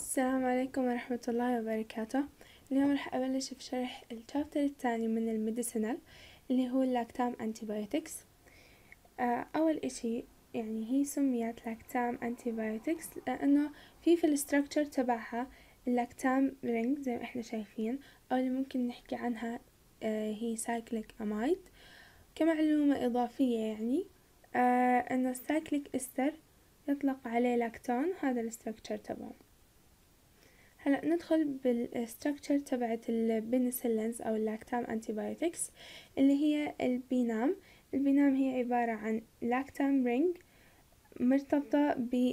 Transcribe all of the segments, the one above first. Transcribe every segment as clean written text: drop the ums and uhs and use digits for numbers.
السلام عليكم ورحمة الله وبركاته. اليوم راح أبلش بشرح الشابتر الثاني من الميديسينال اللي هو اللاكتام انتيبيوتكس. أول إشي يعني هي سميت لاكتام انتيبيوتكس لأنه في الستركتشر تبعها اللاكتام رينج زي ما احنا شايفين، أو اللي ممكن نحكي عنها هي سايكليك أمايد. كمعلومة إضافية يعني أنه السايكليك إستر يطلق عليه لاكتون، هذا الستركتشر تبعه. هلا ندخل بالستركتشر تبعت البنسلينز او اللاكتام انتيبيوتكس اللي هي البينام. البينام هي عبارة عن لاكتام رينج مرتبطة ب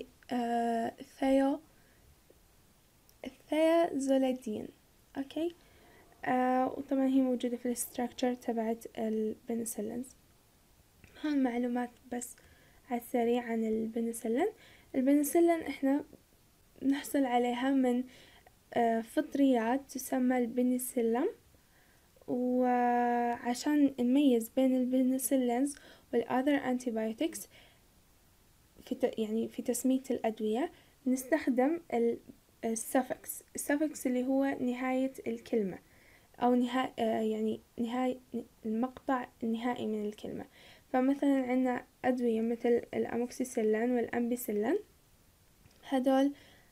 الثيازوليدين. اوكي. وطبعا هي موجودة في الستركتشر تبعت البنسلينز. هون معلومات بس على السريع عن البنسلين. البنسلين احنا نحصل عليها من فطريات تسمى البنسلم، وعشان نميز بين البنسلينز والأذر antibiotics في تسمية الأدوية نستخدم السفكس اللي هو نهاية الكلمة أو نهاية المقطع النهائي من الكلمة. فمثلا عنا أدوية مثل الأموكسيسيلين والأمبيسيلين، هدول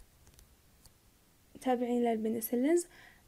تابعين للبنسلينز.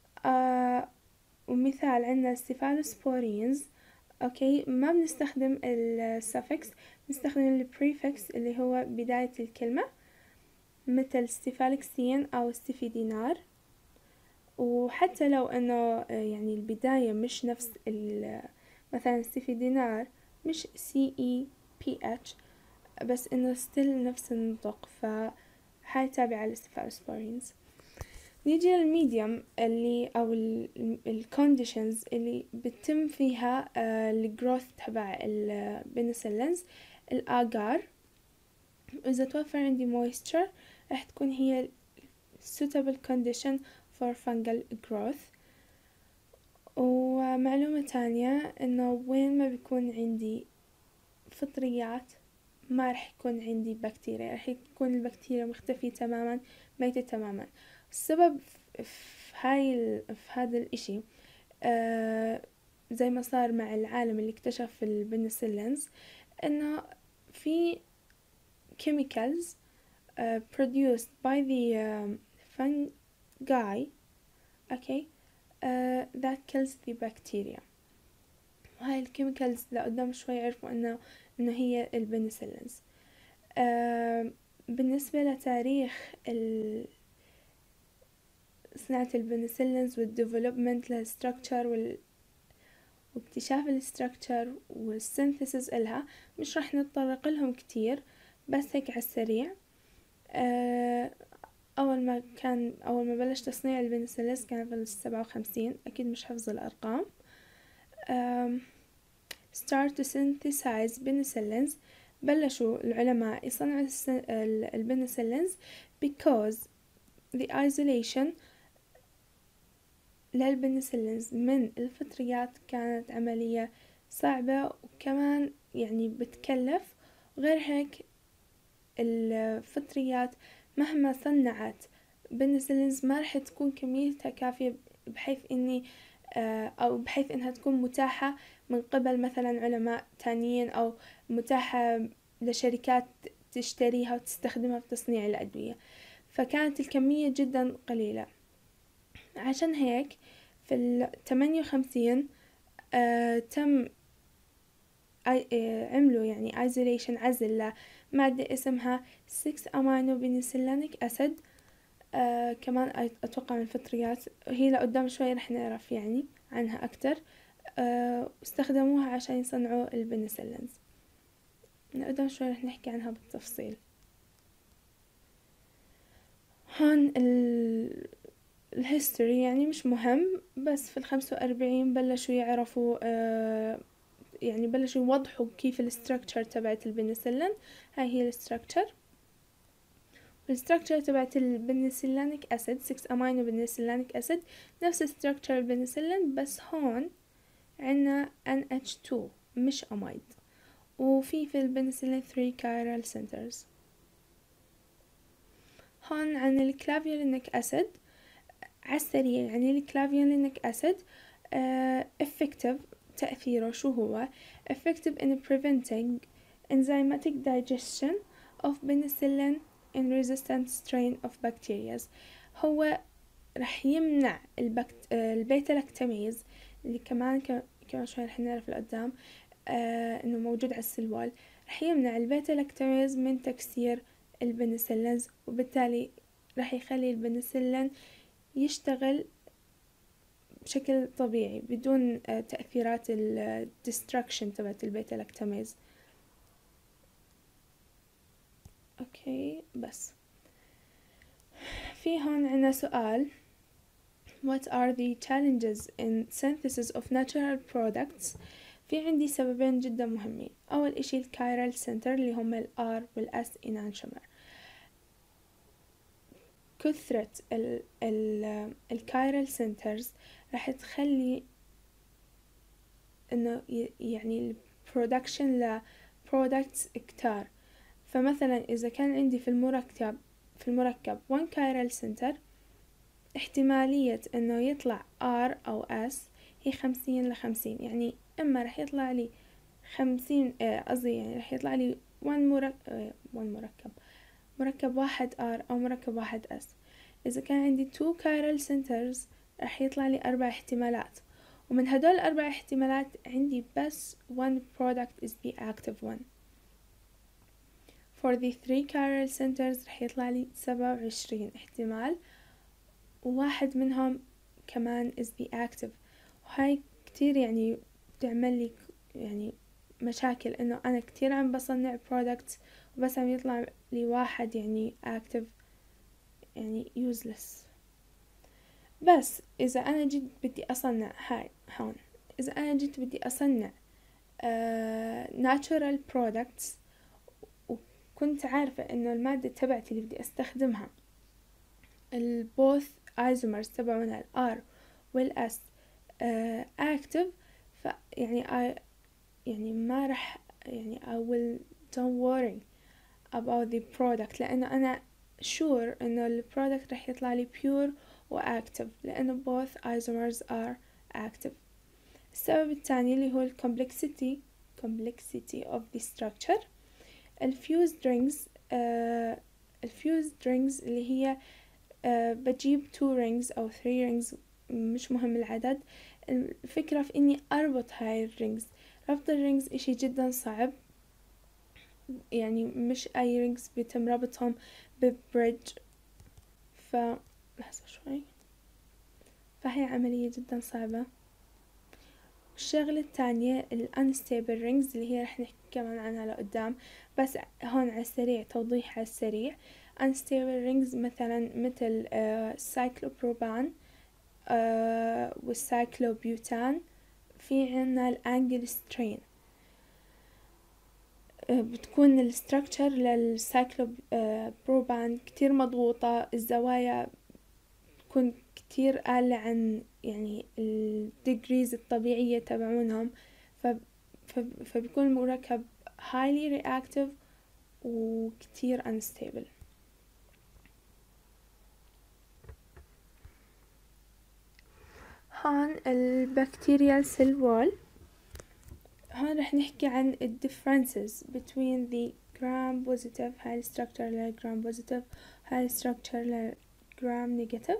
ومثال عندنا السيفالوسبورينز. اوكي، ما بنستخدم السفكس، بنستخدم البريفكس اللي هو بداية الكلمة، مثل ستيفالكسين او ستيفيدينار. وحتى لو انه يعني البداية مش نفس مثلا ستيفيدينار مش CEPH، بس انه ستيل نفس النطق، فهاي تابعة للستيفالوسبورينز. نيجي للميديوم اللي او الكونديشنز اللي بتتم فيها الجروث تبع البنسلينز. الاجار، اذا توفر عندي moisture راح تكون هي suitable condition for fungal growth. ومعلومة تانية انه وين ما بيكون عندي فطريات ما راح يكون عندي بكتيريا، راح يكون البكتيريا مختفية تماما، ميتة تماما. السبب في هذا الاشي زي ما صار مع العالم اللي اكتشف البنسلينز، انه في chemicals produced by the fungi okay that kills the bacteria. وهاي الكيميكالز لقدام شوي عرفوا انه هي البنسلينز. بالنسبة لتاريخ صناعة البنسلينز والديفلوبمنت للستركتشر واكتشاف الستركتشر والسينثيسيس إلها مش راح نتطرق لهم كتير، بس هيك على السريع. أول ما بلش تصنيع البنسلينز كان في 57، أكيد مش حفظ الأرقام. start to synthesize penicillins، بلشوا العلماء يصنعوا البنسلينز because the isolation للبنسلينز من الفطريات كانت عملية صعبة، وكمان يعني بتكلف. وغير هيك الفطريات مهما صنعت بنسلينز ما رح تكون كميتها كافية بحيث اني او بحيث انها تكون متاحة من قبل مثلا علماء تانيين، او متاحة لشركات تشتريها وتستخدمها في تصنيع الأدوية، فكانت الكمية جدا قليلة. عشان هيك في 58 تم عملوا يعني isolation، عزل لمادة اسمها 6 amino penicillinic acid. كمان أتوقع من الفطريات، هي لقدام شوي رح نعرف يعني عنها أكتر. استخدموها عشان يصنعوا البنسلينز، لقدام شوي رح نحكي عنها بالتفصيل. هون الهيستوري يعني مش مهم، بس في 45 بلشوا يعرفوا يعني بلشوا يوضحوا كيف الستركتشر تبعت البنسلين. هاي هي الستركتشر. الستركتشر تبعت البنسلينيك اسيد 6 امينو بنسلينيك اسيد نفس ستركتشر البنسلين، بس هون عنا NH2 مش اميد، وفي البنسلين 3 chiral centers. هون عن الكلافيولينيك أسيد عالسريع. يعني الكلافيولينيك أسيد effective تأثيره شو هو؟ effective in preventing enzymatic digestion of penicillin in resistant strain of bacteria. هو رح يمنع البيتا لاكتاميز اللي كمان شوي رح نعرف لقدام انه موجود على السلوال. رح يمنع البيتا لاكتاميز من تكسير البنسلينز، وبالتالي رح يخلي البنسلين يشتغل بشكل طبيعي بدون تأثيرات الديستركشن تبعت البيتا لاكتاميز. اوكي، بس في هون عنا سؤال: What are the challenges in synthesis of natural products؟ في عندي سببين جدا مهمين. أول إشي الكايرال سنتر اللي هم ال R وال S enantiomer. كثرة الكايرال سنترز راح تخلي إنه يعني البرودكشن ل products كتار. فمثلا إذا كان عندي في المركب 1 chiral center، احتمالية انه يطلع R او S هي 50/50. يعني اما رح يطلع لي 50 قصدي يعني رح يطلع لي 1 مركب واحد R او مركب واحد S. اذا كان عندي 2 chiral centers رح يطلع لي 4 احتمالات، ومن هدول 4 احتمالات عندي بس 1 product is the active one. For the 3 chiral centers رح يطلع لي 27 احتمال، وواحد منهم كمان is the active. وهاي كتير يعني بتعمل لي يعني مشاكل، انه انا كتير عم بصنع products وبس عم يطلع لي واحد يعني active، يعني useless. بس اذا انا جيت بدي اصنع هون اذا انا جيت بدي اصنع natural products، وكنت عارفة انه المادة تبعتي اللي بدي استخدمها البوث ايزومرز تبعونها ال R وال S active، يعني ما رح يعني I will don't worry about the product، لأنه أنا sure إنه ال product رح يطلع لي pure و active، لأنه both isomers are active. السبب الثاني اللي هو ال complexity of the structure. الفيوزد rings اللي هي بجيب 2 rings أو 3 rings، مش مهم العدد. الفكرة في إني أربط هاي الرينجز. ربط الرينجز إشي جدا صعب، يعني مش أي رينجز بيتم ربطهم ببريدج، لحظة شوي، فهي عملية جدا صعبة. الشغلة الثانية ال unstable rings اللي هي رح نحكي كمان عنها لقدام، بس هون على السريع توضيح على السريع. unstable rings مثلا مثل السايكلوبروبان والسايكلوبيوتان. في عنا الانجل سترين، بتكون الستركتشر للسايكلوبروبان كتير مضغوطة، الزوايا بتكون كتير أقل عن يعني الديجريز الطبيعية تبعونهم، فبيكون المركب highly reactive وكتير unstable. هون البكتيريال سيل وول. هون رح نحكي عن ال differences between the gram positive، هاي structure ل gram positive، هاي structure ل gram negative.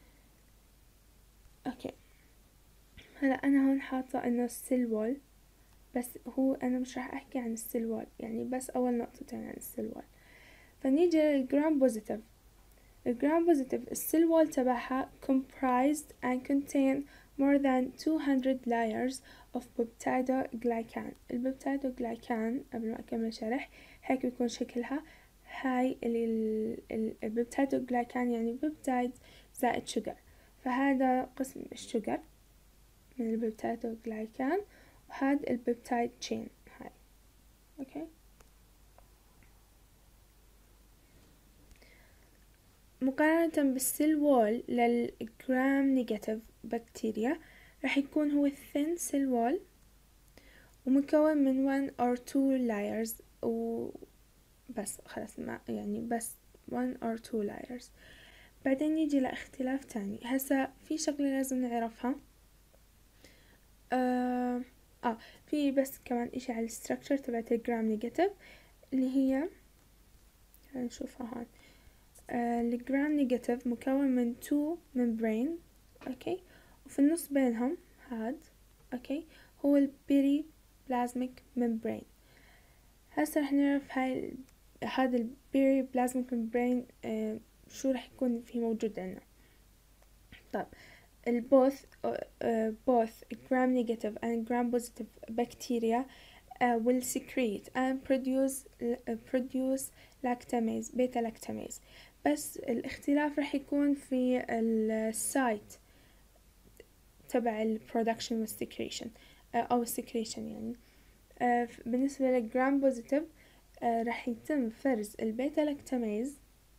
اوكي، هلا انا هون حاطة انه السيل وول، بس هو انا مش راح احكي عن السيل وول، يعني بس اول نقطتين عن السيل وول. فنيجي للجرام بوزيتيف. الجرام بوزيتيف السيل وول تبعها comprised and contain more than 200 layers of peptidoglycan. البيبتايدوغلايكان قبل ما اكمل شرح هيك بيكون شكلها. هاي البيبتايدوغلايكان يعني بيبتايد زائد شجر، فهذا قسم الشجر من البيبتايدوغلايكان، وهذا البيبتايد تشين هاي. اوكي، مقارنة بالسيل وول للجرام نيجاتيف بكتيريا راح يكون هو الثين سيل وول، ومكون من 1 or 2 layers، وبس خلاص ما يعني بس one or two layers. بعدين يجي لاختلاف تاني. هسا في شغلة لازم نعرفها، في بس كمان اشي على الستركتشر تبعت الجرام نيجاتيف اللي هي نشوفها هون. الجرام نيجاتيف مكون من two membrane، اوكي، وفي النص بينهم هاد، اوكي، هو البيري بلازميك membrane. هسه رح نعرف هذا البيري بلازميك membrane شو رح يكون فيه موجود عنا. طيب both gram negative and gram positive bacteria will secrete and produce lactamase beta lactamase. بس الاختلاف رح يكون في السايت تبع البرودكشن والسكريشن او السكريشن يعني. بالنسبة للجرام بوزيتيف رح يتم فرز البيتا لاكتاميز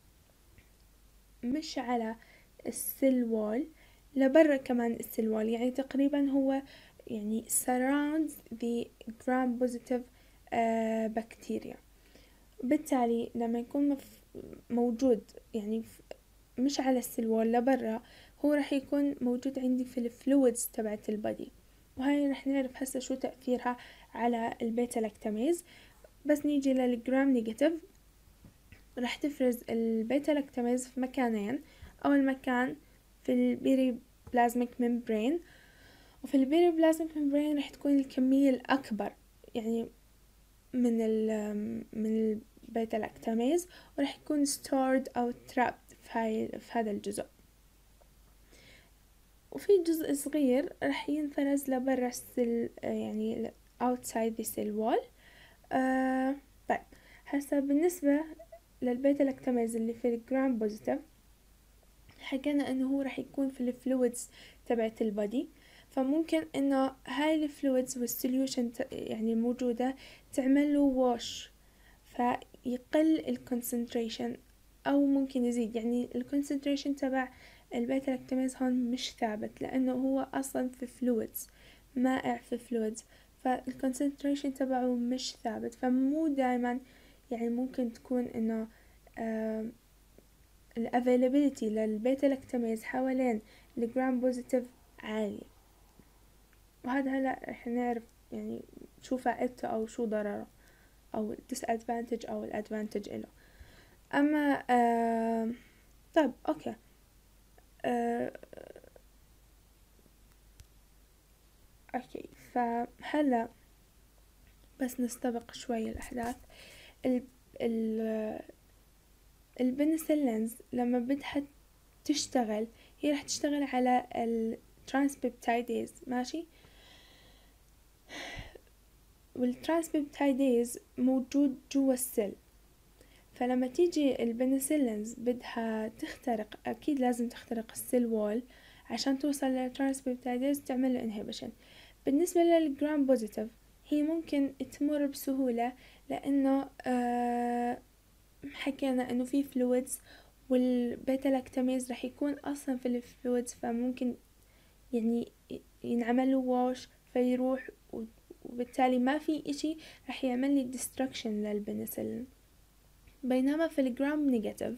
مش على السيل وول، لبرا كمان السيل وول، يعني تقريبا هو يعني surrounds the gram positive bacteria. بالتالي لما يكون موجود يعني مش على السيل وول لبرا، هو رح يكون موجود عندي في الفلويدز تبعت البادي، وهاي رح نعرف هسه شو تأثيرها على البيتا لاكتاميز. بس نيجي للجرام نيجاتيف، رح تفرز البيتا لاكتاميز في مكانين. أول مكان في البيري بلازميك ممبرين، وفي البيري بلازميك ممبرين رح تكون الكمية الأكبر يعني من البيتا لاكتاميز، ورح يكون stored أو trapped في هذا الجزء. وفي جزء صغير رح ينفرز لبرا السيل يعني outside the cell wall. طيب هسا بالنسبة للبيتا لاكتاميز اللي في الجرام بوزيتيف، حكينا انه هو رح يكون في الفلويدز تبعت البادي، فممكن انه هاي الفلويدز والسوليوشن يعني موجودة تعمل له واش، فيقل الكونسنتريشن او ممكن يزيد. يعني الكونسنتريشن تبع البيتا لاكتاميز هون مش ثابت، لانه هو اصلا في فلويدز، مائع في فلويدز، فالكونسنتريشن تبعه مش ثابت. فمو دايما يعني ممكن تكون انه الافيلابيلتي للبيتا لاكتاميز حوالين الجرام بوزيتيف عالية. وهذا هلا رح نعرف يعني شو فائدته او شو ضرره او disadvantage او الادفانتج له. اما طيب اوكي، اوكي، فهلا بس نستبق شوي الأحداث. البنسلينز لما بدها تشتغل، هي رح تشتغل على الترانسبيبتايديز، ماشي، والترانسبيبتايديز موجود جوا السيل. فلما تيجي البنسلينز بدها تخترق، أكيد لازم تخترق السيل وول عشان توصل للترانسبيبتايديز تعمل انهبيشن. بالنسبة للجرام بوزيتيف هي ممكن تمر بسهولة، لأنه حكينا انه في فلويدز، والبيتا لاكتاميز رح يكون اصلا في الفلويدز، فممكن يعني ينعمل له واش فيروح، وبالتالي ما في اشي رح يعمل لي ديستركشن للبنسلين. بينما في الجرام نيجاتيف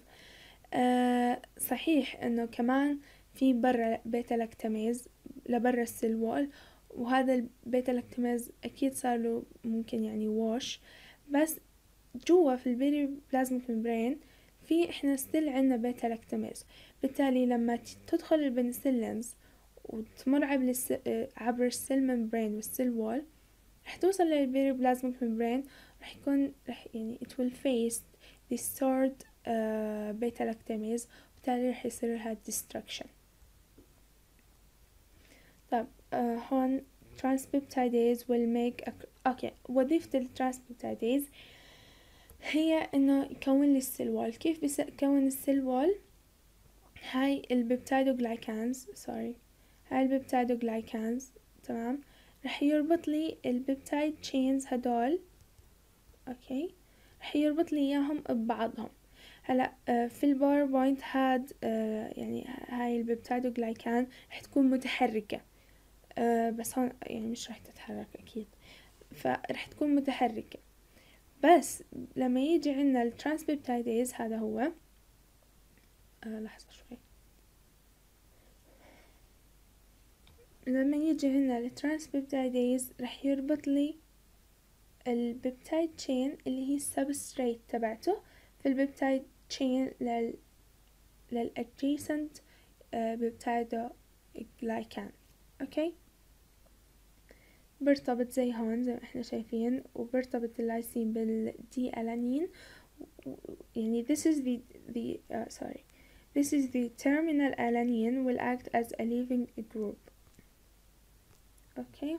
صحيح انه كمان في برا بيتا لاكتاميز لبرا السيل وول، وهذا البيتا لاكتاميز اكيد صار له ممكن يعني واش، بس جوا في البيري بلازميك ممبرين في احنا ستيل عنا بيتا لاكتاميز. بالتالي لما تدخل البنسلينز وتمر عبر السيل ممبرين والسيل وول، رح توصل للبيري بلازميك ممبرين، رح يكون يعني it will face the stored بيتا لاكتاميز، وبالتالي رح يصير لها destruction. طب هون transpeptidase will make اوكي، وظيفة الترانسبيبتايديز هي انه يكون لي السيل وول. كيف بيكون السيل وول؟ هاي البيبتايدوغلايكانز هاي البيبتايدوغلايكانز تمام، رح يربط لي البيبتايد تشينز هدول، اوكي، رح يربط لي اياهم ببعضهم. هلا في الباوربوينت هاد يعني هاي البيبتايدوغلايكان رح تكون متحركة، بس هون يعني مش رح تتحرك اكيد، فرح تكون متحركة. بس لما يجي عنا الترانسبيبتايديز، هذا هو لحظة شوي. لما يجي هنا الترانسبيبتايديز راح يربط لي البيبتايد تشين اللي هي السبستريت تبعته في البيبتايد تشين للadjacent بيبتايدو جلايكان. اوكي، برتبط زي هون زي ما احنا شايفين، وبرتبط اللايسين بالدي ألانين. يعني this is the terminal alanine will act as a leaving group. اوكي.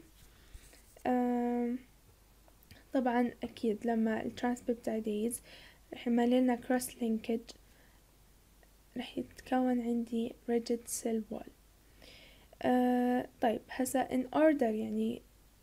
طبعا اكيد لما الترانسبيبتايديز رح يعمل لنا كروس لينكج رح يتكون عندي rigid cell wall. طيب هسا in order يعني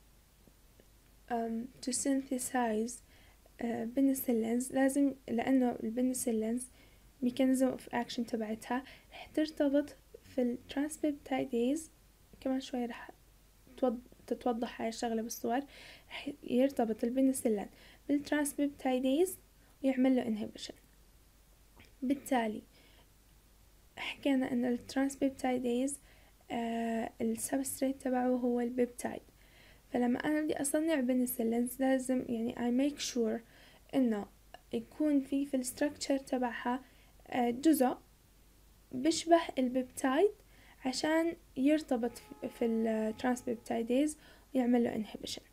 to synthesize penicillins لازم، لأنه البنسلينز mechanism of action تبعتها رح ترتبط في الترانسبيبتايديز. كمان شوي رح تتوضح هاي الشغلة بالصور. رح يرتبط البنسلين بالترانسبيبتايديز ويعمل له inhibition. بالتالي حكينا ان الترانسبيبتايديز السبستريت تبعه هو البيبتايد. فلما انا بدي اصنع بنسلينز لازم يعني I make sure انه يكون في الستركتشر تبعها جزء بيشبه البيبتايد عشان يرتبط في الترانسبيبتايديز ويعمل له inhibition.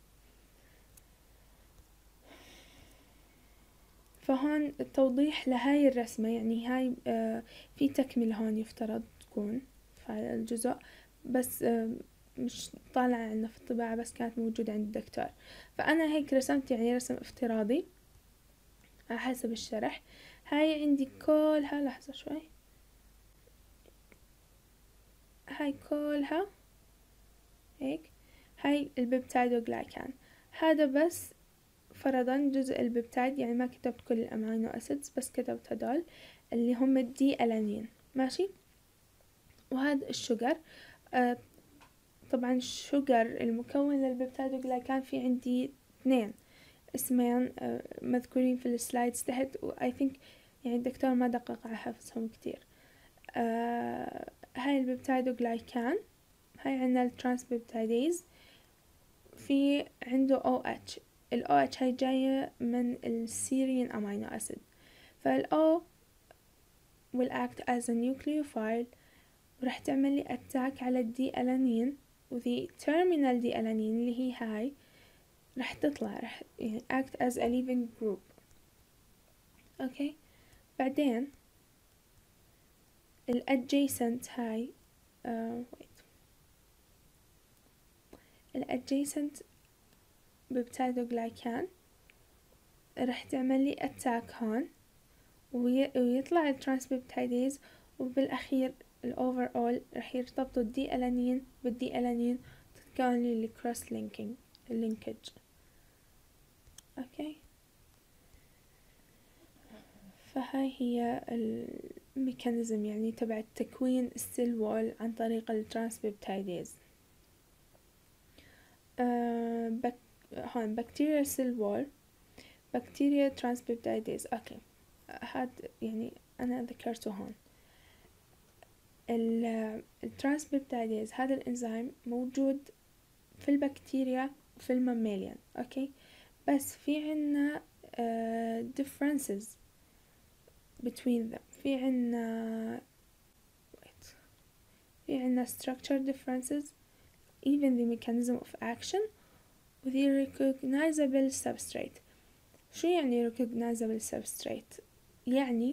فهون التوضيح لهاي الرسمة، يعني هاي في تكملة هون يفترض تكون في هذا الجزء، بس مش طالعة عندنا في الطباعة، بس كانت موجودة عند الدكتور. فأنا هيك رسمت يعني رسم افتراضي على حسب الشرح. هاي عندي كلها، لحظة شوي، هاي كلها هيك، هاي البيبتايدوغلايكان. هذا بس فرضا جزء البيبتايد، يعني ما كتبت كل الامينو اسيدز، بس كتبت هدول اللي هم الدي ألانين. ماشي. وهذا الشجر طبعا الشجر المكون للبيبتايدوغلايكان في عندي 2 اسمين مذكورين في السلايدز تحت، و I think يعني الدكتور ما دقق على حفظهم كتير. هاي البيبتايدوغلايكان، هاي عندنا الترانسبيبتايديز، في عنده OH. ال OH هاي جاية من السيرين أمينو أسيد. فال O will act as a nucleophile ورح تعمل لي attack على الدي ألانين، وذي terminal دي ألانين اللي هي هاي رح تطلع، رح يعني act as a leaving group. اوكي. بعدين ال adjacent هاي ال adjacent بيبتايدوغلايكان رح تعمل لي attack هون ويطلع الترانسبيبتايديز، وبالأخير الأوفر رح يرتبطوا الدي ألانين بالدي ألانين تتكون لي الكروس لينكج. اوكي. فهاي هي الميكانيزم يعني تبع تكوين السيل وول عن طريق الترانسبيبتايديز. هون بكتيريا سيل وول، بكتيريا ترانسبيبتايديز. اوكي، هاد يعني انا ذكرته هون. الترانسبيبتايديز هذا الانزيم موجود في البكتيريا وفي الماميليان. اوكي، بس في عنا differences between them. في عنا structure differences, even the mechanism of action, و the recognizable substrate. شو يعني recognizable substrate؟ يعني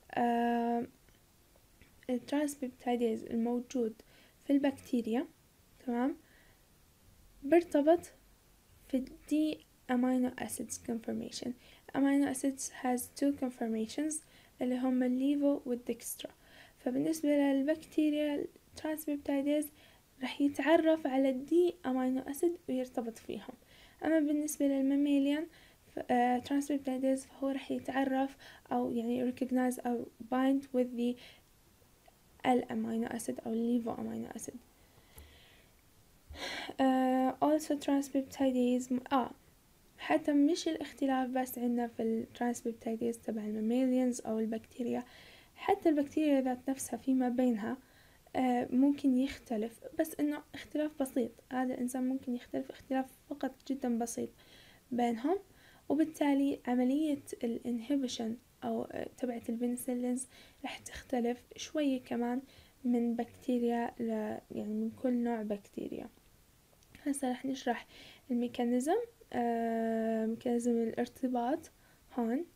الترانسبيبتايديز الموجود في البكتيريا، تمام، برتبط في الدي amino acids conformation. amino acids has 2 conformations اللي هم الليفو والدكسترا. فبالنسبة للبكتيريا الترانسبيبتايديز رح يتعرف على الدي amino acid ويرتبط فيهم. أما بالنسبة للماميليان ترانسبيبتايديز فهو رح يتعرف أو يعني recognize أو bind with the الامينو acid أو الليفو amino acid. also transcriptidase حتى مش الاختلاف بس عندنا في الترانسبيبتايديز تبع الماميليانز أو البكتيريا، حتى البكتيريا ذات نفسها فيما بينها ممكن يختلف، بس انه اختلاف بسيط. هذا الانسان ممكن يختلف اختلاف فقط جدا بسيط بينهم، وبالتالي عملية الانهبيشن او تبعة البنسلينز رح تختلف شوية كمان من بكتيريا يعني من كل نوع بكتيريا. هسه رح نشرح الميكانيزم، ميكانيزم الارتباط هون.